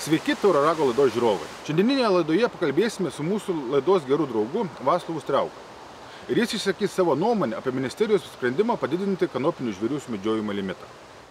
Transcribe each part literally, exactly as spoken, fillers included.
Sveiki Tauro rago laidos žiūrovai. Šiandieninėje laidoje pakalbėsime su mūsų laidos geru draugu Vaclovu Striauka. Ir jis išsakys savo nuomonę apie ministerijos sprendimą padidinti kanopinių žvėrių sumedžiojimo limitą.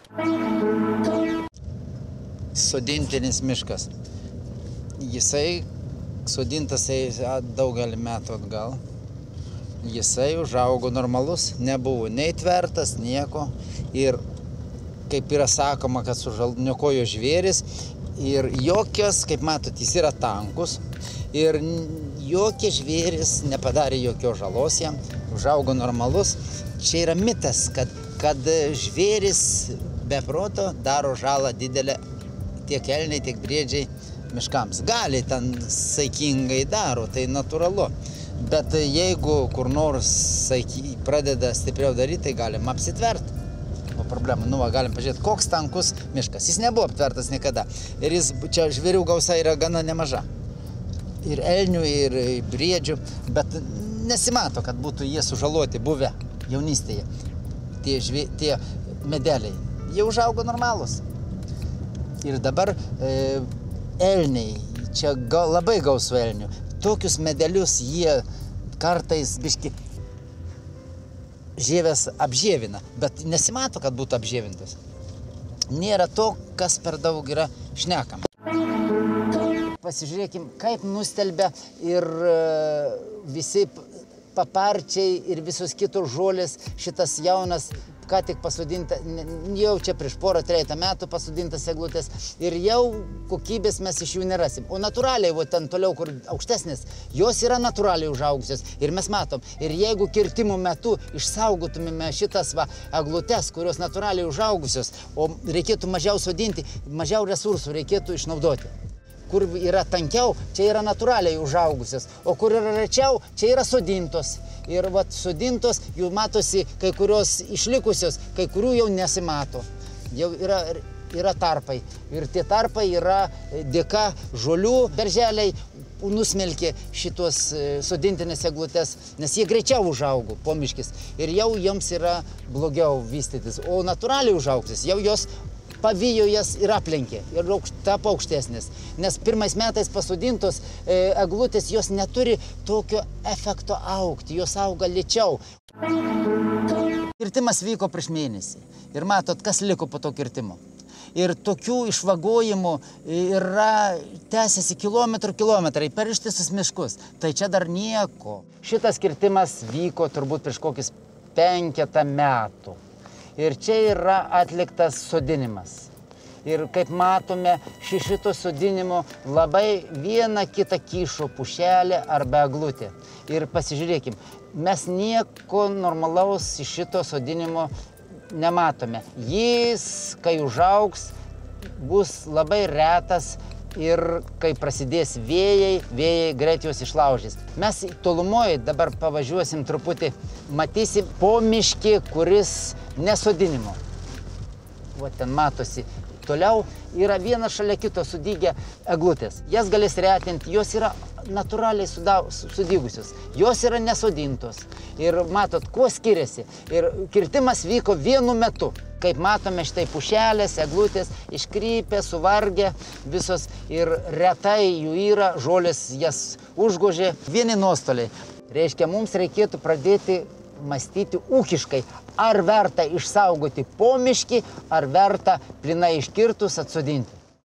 Sodintinis miškas. Jisai sodintas daugelį metų atgal. Jisai užaugo normalus, nebuvo nei tvertas, nieko. Ir kaip yra sakoma, kad sužalniokojo žvėris. Ir jokios, kaip matot, jis yra tankus. Ir jokie žvėris nepadarė jokios žalos jam. Užaugo normalus. Čia yra mitas, kad, kad žvėris be proto daro žalą didelę tiek elniai, tiek briedžiai miškams. Gali ten saikingai daro, tai natūralu. Bet jeigu kur nors saiky, pradeda stipriau daryti, tai galim apsitverti. O problema, nu va, galim pažiūrėti, koks tankus miškas. Jis nebuvo aptvertas niekada. Ir jis, čia žvėrių gausa yra gana nemaža. Ir elnių, ir briedžių. Bet nesimato, kad būtų jie sužaloti buvę jaunystėje. Tie, žvė, tie medeliai. Jie užaugo normalus. Ir dabar e, elniai, čia ga, labai gausų elnių. Tokius medelius jie kartais biški žievės apžievina, bet nesimato, kad būtų apžievintas. Nėra to, kas per daug yra šnekama. Pasižiūrėkim, kaip nustelbia ir visi paparčiai ir visos kitos žolės šitas jaunas, ką tik pasodinta, jau čia prieš porą, trejata metų pasodintas eglutės ir jau kokybės mes iš jų nerasim. O natūraliai, o ten toliau, kur aukštesnės, jos yra natūraliai užaugusios ir mes matom. Ir jeigu kirtimų metu išsaugotumėme šitas va, eglutes, kurios natūraliai užaugusios, o reikėtų mažiau sodinti, mažiau resursų reikėtų išnaudoti. Kur yra tankiau, čia yra natūraliai užaugusios, o kur yra rečiau, čia yra sodintos. Ir vat sodintos, jų matosi kai kurios išlikusios, kai kurių jau nesimato. Jau yra, yra tarpai. Ir tie tarpai yra dėka žolių berželiai nusmelkė šitos sodintinės eglutes, nes jie greičiau užaugo pomiškis. Ir jau joms yra blogiau vystytis. O natūraliai užaugtis, jau jos pavijo jas ir aplenkė, ir tapo aukštesnės. Nes pirmais metais pasodintos e, eglutės, jos neturi tokio efekto augti, jos auga lėčiau. Kirtimas vyko prieš mėnesį. Ir matot, kas liko po to kirtimo. Ir tokių išvagojimų yra tęsiasi kilometrų kilometrai per ištisus miškus. Tai čia dar nieko. Šitas kirtimas vyko turbūt prieš kokius penketą metų. Ir čia yra atliktas sodinimas. Ir kaip matome, šito sodinimo labai vieną kitą kyšo pušelė arba eglutė. Ir pasižiūrėkim, mes nieko normalaus iš šito sodinimo nematome. Jis, kai užaugs, bus labai retas ir kai prasidės vėjai, vėjai greit juos išlaužys. Mes tolumoje dabar pavažiuosim truputį, matysim pomiškį, kuris nesodinimo. O ten matosi. Toliau yra vienas šalia kito sudygę eglutės. Jas galės retinti, jos yra natūraliai sudygusios. Jos yra nesodintos. Ir matot, kuo skiriasi. Ir kirtimas vyko vienu metu. Kaip matome, štai pušelės, eglutės iškrypė, suvargė visos ir retai jų yra, žolės jas užgožė. Vieni nuostoliai. Reiškia, mums reikėtų pradėti mąstyti ūkiškai, ar verta išsaugoti pomiškį, ar verta plinai iškirtus atsodinti.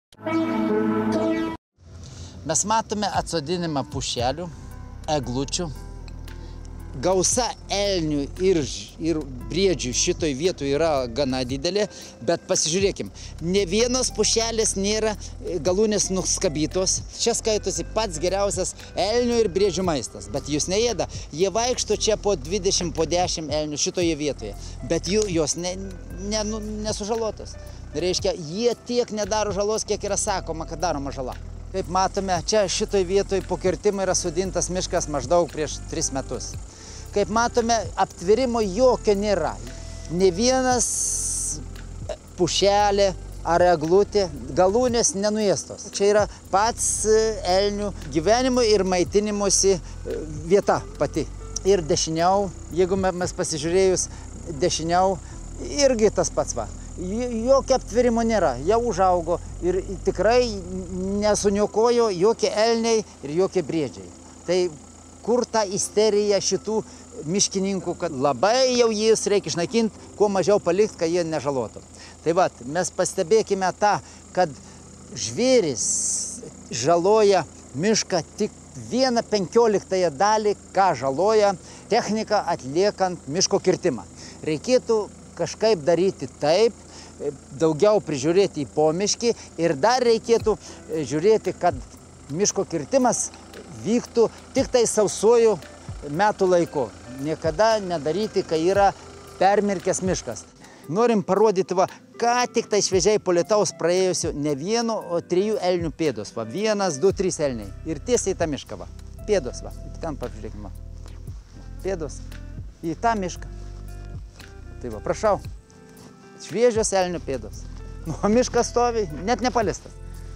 Mes matome atsodinimą pušelių, eglučių. Gausa elnių ir, ir briedžių šitoj vietoje yra gana didelė, bet pasižiūrėkim, ne vienos pušelės nėra galūnės nuskabytos. Čia skaitosi pats geriausias elnių ir briedžių maistas, bet jūs neėda. Jie vaikšto čia po dvidešimt, po dešimt elnių šitoje vietoje, bet jų, jos ne, ne, nesužalotos. Reiškia, jie tiek nedaro žalos, kiek yra sakoma, kad daroma žala. Kaip matome, čia šitoje vietoje po kirtimo yra sodintas miškas maždaug prieš tris metus. Kaip matome, aptverimo jokio nėra. Ne vienas pušelė ar eglutė, galūnės nenuėstos. Čia yra pats elnių gyvenimo ir maitinimosi vieta pati. Ir dešiniau, jeigu mes pasižiūrėjus dešiniau, irgi tas pats va. jokio aptverimo nėra, jau užaugo ir tikrai nesuniokojo jokie elniai ir jokie briedžiai. Tai kur ta isterija šitų miškininkų, kad labai jau jis reikia išnaikinti, kuo mažiau palikti, kad jie nežalotų. Tai va, mes pastebėkime tą, kad žvėris žaloja mišką tik vieną penkioliktąją dalį, ką žaloja technika atliekant miško kirtimą. Reikėtų kažkaip daryti taip, daugiau prižiūrėti į pomiškį ir dar reikėtų žiūrėti, kad miško kirtimas vyktų tik tai sausuoju metų laiku. Niekada nedaryti, kai yra permirkęs miškas. Norim parodyti, va, ką tik tai šviežiai po lietaus praėjusių ne vieno, o trijų elnių pėdos. Va, vienas, du, trys elniai. Ir tiesiai į tą mišką. Va. Pėdos, va. Ten pažiūrėkime. Pėdos į tą mišką. Tai va, prašau. Šviežios elnių pėdos. Nu, miškas stovi, net nepalistas.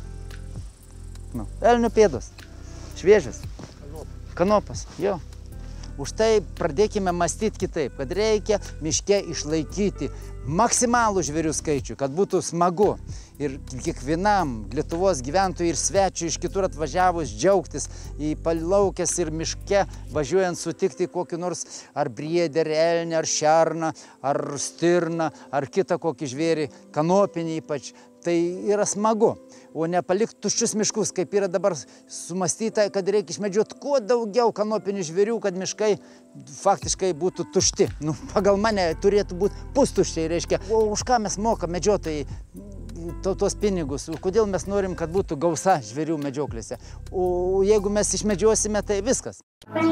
Nu, elnių pėdos. Šviežios. Kanopas, jo. Už tai pradėkime mąstyti kitaip, kad reikia miške išlaikyti maksimalų žvėrių skaičių, kad būtų smagu ir kiekvienam Lietuvos gyventojui ir svečiui iš kitur atvažiavus džiaugtis į palaukęs ir miške važiuojant sutikti kokį nors ar briedį, ar elnį, ar šerną, ar stirną, ar kitą kokį žvėrį, kanopinį ypač. Tai yra smagu, o nepalikti tuščius miškus, kaip yra dabar sumastyta, kad reikia išmedžioti kuo daugiau kanopinių žvėrių, kad miškai faktiškai būtų tušti. Nu, pagal mane turėtų būti pustuščiai, reiškia. O už ką mes mokam medžiotojai tuos pinigus? Kodėl mes norim, kad būtų gausa žvėrių medžioklėse? O jeigu mes išmedžiosime, tai viskas.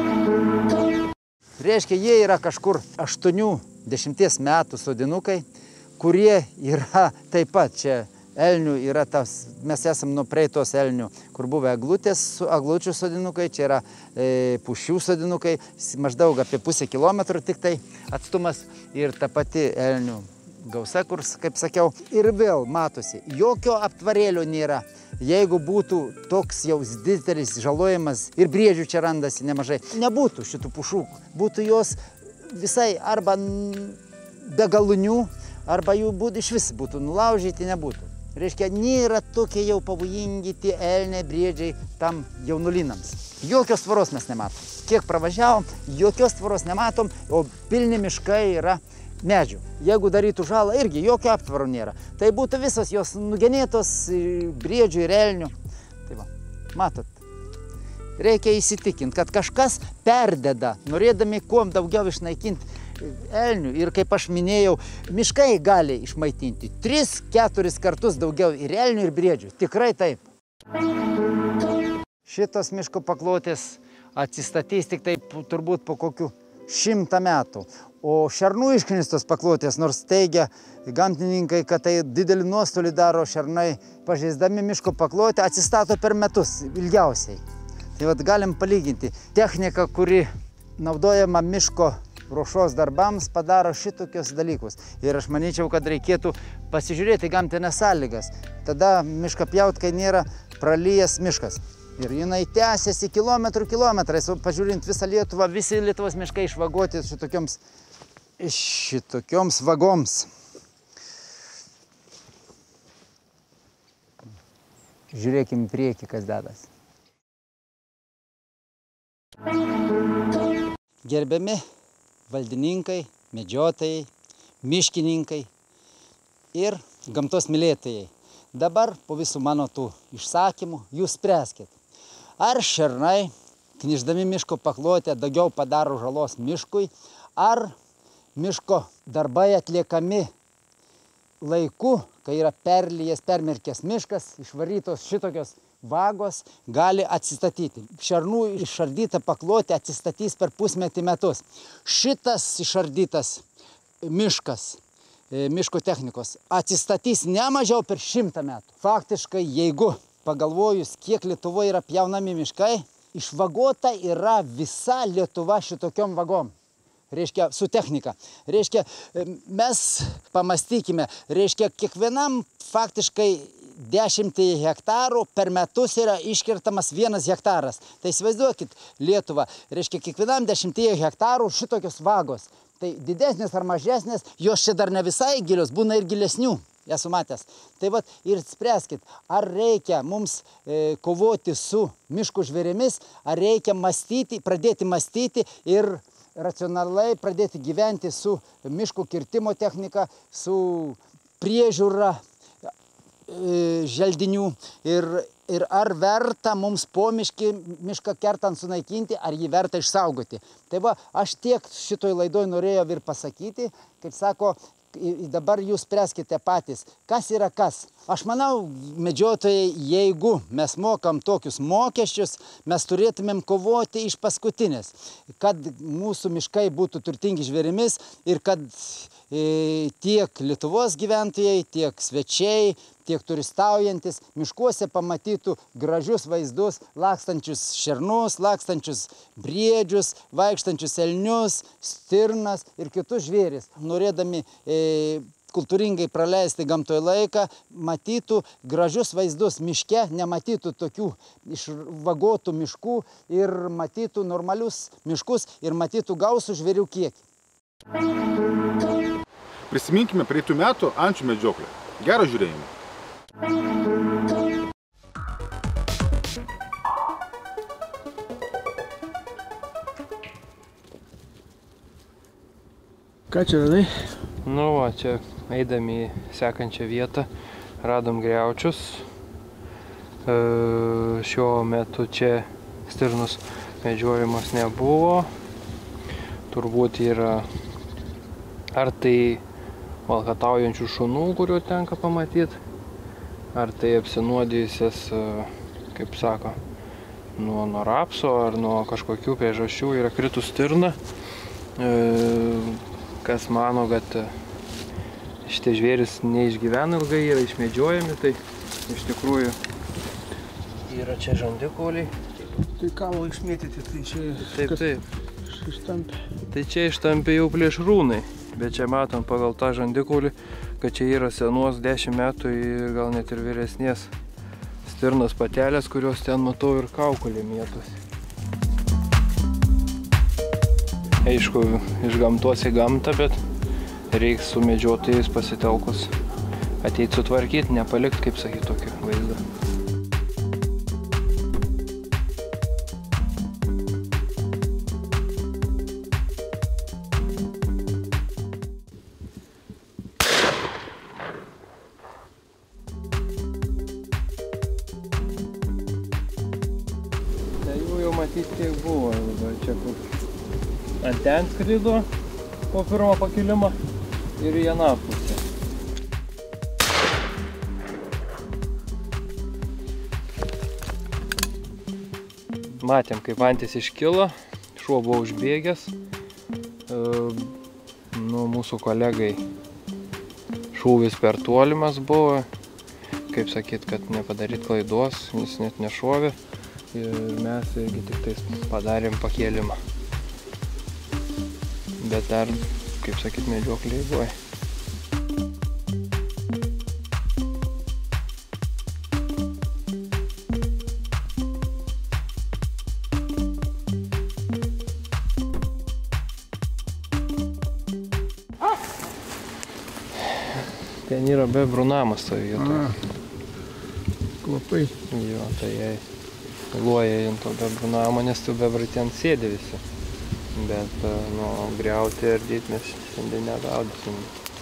Reiškia, jie yra kažkur aštuonių dešimties metų sodinukai, kurie yra taip pat čia. Elnių yra tas, mes esam nuo praeitos elnių, kur buvo eglutės, eglučių sodinukai, čia yra e, pušių sodinukai, maždaug apie pusę kilometrų tik tai atstumas ir ta pati elnių gausa, kur, kaip sakiau, ir vėl matosi, jokio aptvarėlio nėra. Jeigu būtų toks jau didelis žalojimas ir briedžių čia randasi nemažai, nebūtų šitų pušų, būtų jos visai arba be galunių, arba jų būtų iš vis būtų nulaužyti, nebūtų. Reiškia, nėra tokie jau pavojingi tie elniai, briedžiai tam jaunulinams. Jokios tvoros mes nematom. Kiek pravažiavom, jokios tvoros nematom, o pilni miškai yra medžių. Jeigu darytų žalą, irgi jokio aptvaro nėra. Tai būtų visos jos nugenėtos briedžių ir elnių. Tai va, matot, reikia įsitikinti, kad kažkas perdeda, norėdami kuo daugiau išnaikinti elnių. Ir kaip aš minėjau, miškai gali išmaitinti tris keturis kartus daugiau ir elnių, ir briedžių. Tikrai taip. Šitos miško paklotės atsistatys tik taip turbūt po kokių šimtą metų. O šernų išknistos paklotės, nors teigia gamtininkai, kad tai didelį nuostolį daro šernai, pažeisdami miško paklotę, atsistato per metus ilgiausiai. Tai vat galim palyginti. Technika, kuri naudojama miško ruošos darbams, padaro šitokius dalykus. Ir aš manyčiau, kad reikėtų pasižiūrėti gamtinės sąlygas. Tada mišką pjaut, kai nėra pralyjas miškas. Ir jinai tęsiasi kilometrų kilometrais, o pažiūrint visą Lietuvą, visi Lietuvos miškai išvagoti šitokioms, šitokioms vagoms. Žiūrėkim į priekį, kas dedas. Gerbiami valdininkai, medžiotojai, miškininkai ir gamtos mylėtojai. Dabar po visų mano tų išsakymų jūs spręskit. Ar šernai, kniždami miško paklotę, daugiau padaro žalos miškui, ar miško darbai atliekami laiku, kai yra perlijęs, permirkęs miškas, išvarytos šitokios vagos, gali atsistatyti. Šernų išardyta paklotė atsistatys per pusmetį metus. Šitas išardytas miškas, miško technikos, atsistatys ne mažiau per šimtą metų. Faktiškai, jeigu pagalvojus, kiek Lietuvoje yra pjaunami miškai, išvagota yra visa Lietuva šitokiom vagom. Reiškia, su technika. Reiškia, mes pamastykime, reiškia, kiekvienam faktiškai dešimtį hektarų per metus yra iškirtamas vienas hektaras. Tai įsivaizduokit Lietuvą, reiškia kiekvienam dešimtyje hektarų šitokios vagos. Tai didesnės ar mažesnės, jos čia dar ne visai gilios, būna ir gilesnių, esu matęs. Tai vat ir spręskit, ar reikia mums e, kovoti su miškų žvėrimis, ar reikia mąstyti, pradėti mąstyti ir racionaliai pradėti gyventi su miškų kirtimo technika, su priežiūra e, želdinių ir, ir ar verta mums pomiškį mišką kertant sunaikinti, ar jį verta išsaugoti. Tai va, aš tiek šitoj laidoj norėjau ir pasakyti, kaip sako, dabar jūs spręskite patys, kas yra kas. Aš manau, medžiotojai, jeigu mes mokam tokius mokesčius, mes turėtumėm kovoti iš paskutinės, kad mūsų miškai būtų turtingi žvėrimis ir kad e, tiek Lietuvos gyventojai, tiek svečiai, tiek turistaujantis miškuose pamatytų gražius vaizdus, lakstančius šernus, lakstančius briedžius, vaikštančius elnius, stirnas ir kitus žvėris. Norėdami e, kultūringai praleisti gamtoje laiką, matytų gražius vaizdus miške, nematytų tokių išvagotų miškų ir matytų normalius miškus ir matytų gausų žvėrių kiekį. Prisiminkime praeitų metų ančių medžioklę. Gero žiūrėjimo. Ką čia radai? Nu va, čia eidami į sekančią vietą radom griaučius. E, šiuo metu čia stirnus medžiojimas nebuvo. Turbūt yra ar tai valkataujančių šunų, kurių tenka pamatyti, ar tai apsinuodijusias, kaip sako, nuo, nuo rapso ar nuo kažkokių priežasčių yra kritus stirna. E, kas mano, kad šitie žvėris neišgyvena ilgai, yra išmedžiojami, tai iš tikrųjų yra čia žandikauliai. Tai kalo išmėtyti, tai čia Taip, taip. ištampė. Tai čia ištampė jau plėšrūnai, bet čia matom pagal tą žandikaulį, kad čia yra senos dešimt metų ir gal net ir vyresnės stirnos patelės, kurios ten matau ir kaukolė mėtosi. Aišku, iš gamtos į gamtą, bet reiks su medžiotojais pasitelkus ateit sutvarkyti, nepalikt, kaip sakyti, tokį vaizdą. Tai jų jau matyti kiek buvo, čia kur ant ten skrido po pirmo pakilimo ir į aną pusę. Matėm, kaip antis iškilo, šuo buvo užbėgęs. E, nu, mūsų kolegai šūvis per tolimas buvo, kaip sakyt, kad nepadaryt klaidos, jis net nešovė ir mes irgi tik tais padarėm pakėlimą. Bet dar, kaip sakyt, medžioklė buvo. Ten yra bebrų namas toje vietoje. Kvapai. Jo, tai jai luoja ant to bebrų namo, nes tų bebrai ten sėdi visi. Bet, nu, griauti ir dėti mes šiandien negaudysim.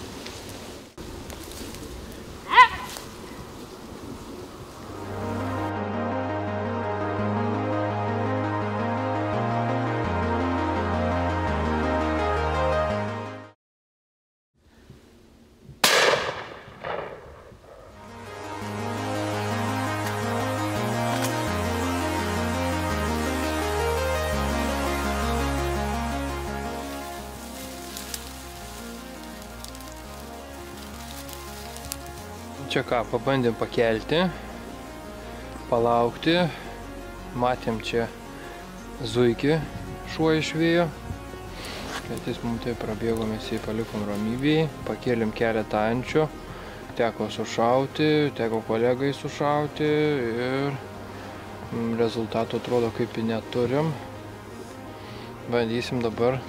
Čia ką, pabandėm pakelti, palaukti, matėm čia zuikį šuo išvėjo, bet jis mums tai prabėgo, mes jį palikom ramybėje, pakėlėm keletą ančių teko sušauti, teko kolegai sušauti ir rezultatų atrodo kaip ir neturim. Bandysim dabar,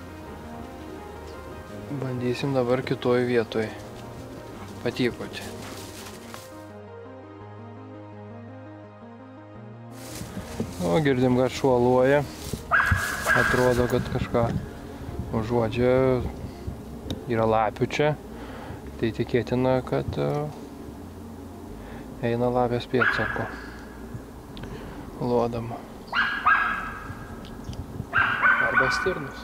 bandysim dabar kitoj vietoj patykoti. O girdim, kad šuo loja. Atrodo, kad kažką užuodžia. Yra lapių čia. Tai tikėtina, kad eina lapės pėdsako. Lodama. Arba stirnus.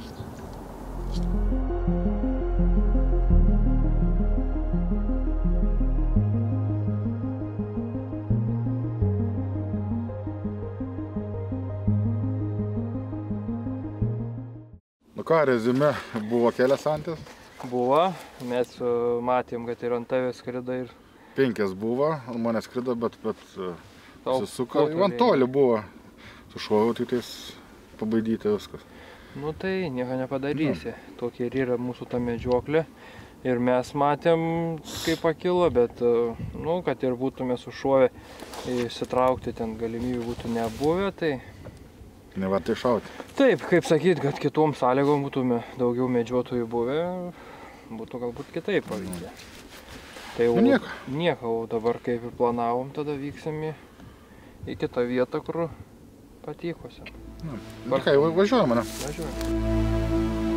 Nu ką, reziumė, buvo kelias antis? Buvo, mes matėm, kad ir ant tavęs skrido ir... Penkias buvo, ant mane skrido, bet, bet susisuko. Tau- Van toli buvo. Sušoviau, tik tais pabaidyti viskas. Nu tai nieko nepadarysi. Tokia ir yra mūsų ta medžioklė. Ir mes matėm, kaip pakilo, bet, nu, kad ir būtume sušovę, įsitraukti ten galimybių būtų nebuvę, tai... Nevertai šauti. Taip, kaip sakyt, kad kitom sąlygom būtume daugiau medžiotojų buvę, būtų galbūt kitaip pavykę. Tai jau Nu, nieko. nieko, o dabar kaip ir planavom, tada vyksim į, į kitą vietą, kur patykosim. Nu ką, va- važiuojam, ne? Važiuojam.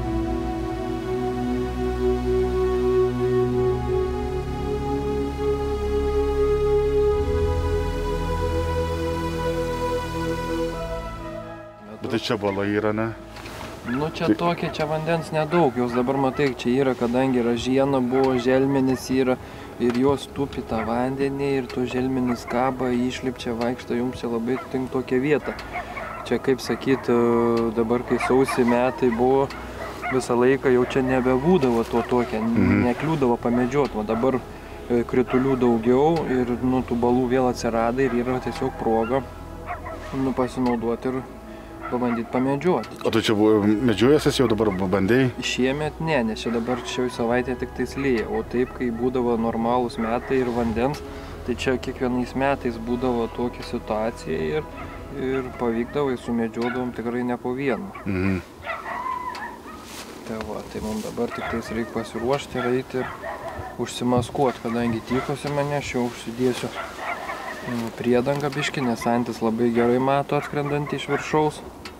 Bet tai čia bala yra, ne? Nu čia tokia, čia vandens nedaug, jos dabar matai, čia yra, kadangi yra žiena, buvo želmenis yra ir jos tupi tą vandenį ir tu želmenis kaba, išlipčia, vaikšto, jums čia labai tink tokia vieta. Čia kaip sakyt, dabar kai sausi metai buvo, visą laiką jau čia nebebūdavo to tokia, Mhm. nekliūdavo pamedžiot, o dabar e, kritulių daugiau ir nu, tų balų vėl atsirado ir yra tiesiog proga nu, pasinaudoti ir pabandyti pamedžioti. O tu čia buvo medžiojęsis, jau dabar bandėjai? Šiemet ne, nes čia dabar šioj savaitė tik tais lyja, o taip, kai būdavo normalūs metai ir vandens, tai čia kiekvienais metais būdavo tokia situacija ir, ir pavykdavo, sumedžiodavom tikrai ne po vieną. Mhm. Tai va, tai mums dabar tik tais reikia pasiruošti ir eiti ir užsimaskuoti, kadangi tykosi mane, aš jau užsidėsiu mm, priedangą biškį, nes antis labai gerai mato atskrendantį iš viršaus.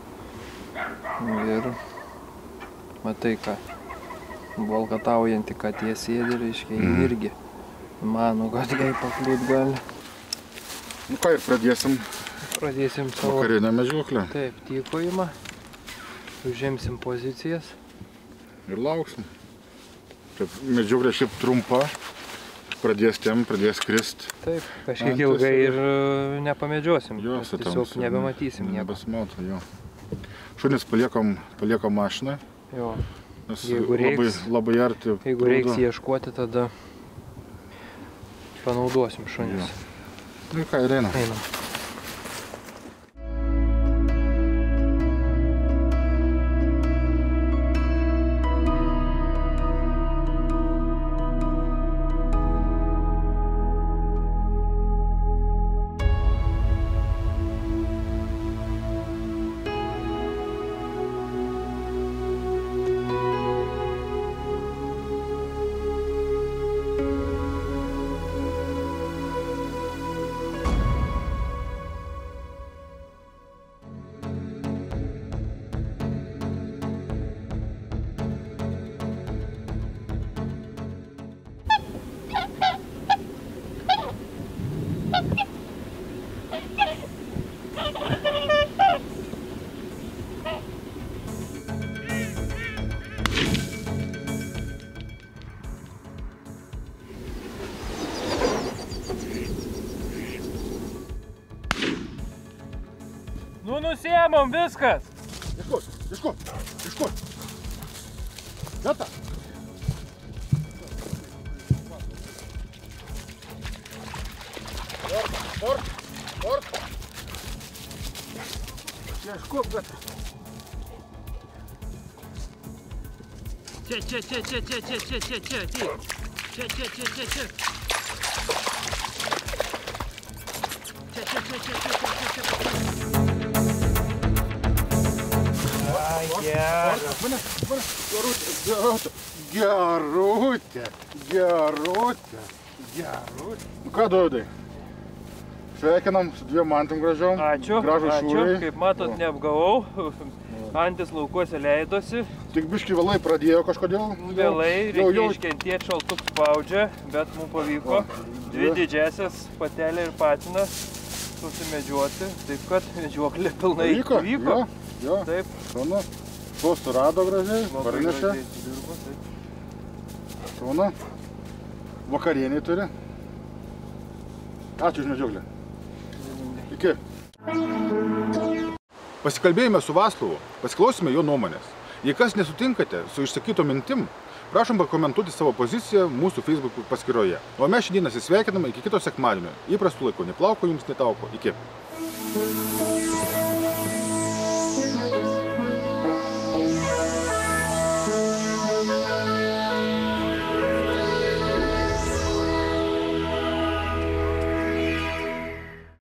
Ir matai, ką valkataujantį katė sėdi, reiškia, Mhm. irgi mano, kad jai pakliūt gali. Nu ką, ir pradėsim Pradėsim savo vakarinę medžioklę taip, tykojimą, užimsim pozicijas. ir lauksim. Taip, medžioklė šiaip trumpa, pradės tem, pradės krist. Taip, kažkiek Antis ilgai ir- ir e, nepamedžiosim, Jo, nes su tiesiog tamsu, nebematysim nieko. Nebesimato, jo. Šunis paliekam, paliekam mašiną, Jo. nes Jeigu labai, reiks- labai arti. Jeigu prūdo. reiks ieškoti, tada panaudosim šunis. Nu ką, ir eina. Einam. Nu nusiemam viskas! Ieškot, ieškot, ieškot. Gata. Sport, sport, sport. Ieškot, gata. Čia, čia, čia, čia, čia, čia, čia, čia, čia, ateik. Čia, čia, čia, čia, čia. Čia, čia, čia, čia, čia, čia, čia, čia. Ai, geras. Mane, mane, gerutė, gerutė, gerutė, gerutė. Nu ką, Dovydai? Sveikinam su dviem antim gražiom. Ačiū, Gražūs ačiū. šūviai. Kaip matot, neapgavau. Antis laukuose leidosi. Tik biškį vėlai pradėjo kažkodėl. Vėlai, Jau- reikia jau- iškentėti, šaltuks spaudžia, bet mums pavyko. Dvi didžiasias, patelė ir patinas, susimedžiuoti. Taip kad medžioklė pilnai Vyko? vyko. Jo, jo. Taip. Šaunu. Tuo surado gražiai, Labai parnešė. gražiai dirbo, taip. Šaunu. Vakarienį turi. Ačiū už medžioklę. Iki. Pasikalbėjome su Vaclovu, pasiklausime jo nuomonės. Jei kas nesutinkate su išsakyto mintim, prašom pakomentuoti savo poziciją mūsų Facebook paskyroje. O mes šiandien atsisveikiname iki kito sekmadienio. Įprastų laikų. Neplauko jums netauko. Iki.